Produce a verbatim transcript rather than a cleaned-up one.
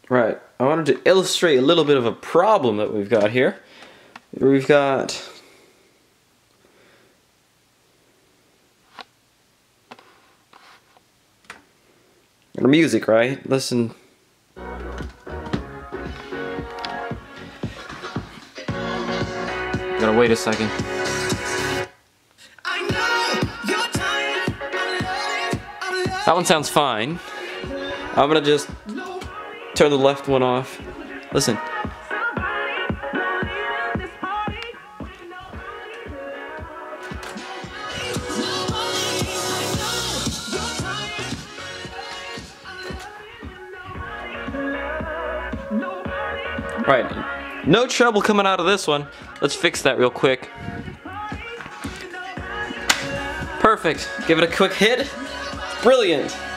Right, I wanted to illustrate a little bit of a problem that we've got here. We've got our music, right? Listen. Gotta wait a second. That one sounds fine. I'm gonna just turn the left one off. Listen. Right, no treble coming out of this one. Let's fix that real quick. Perfect. Give it a quick hit. Brilliant.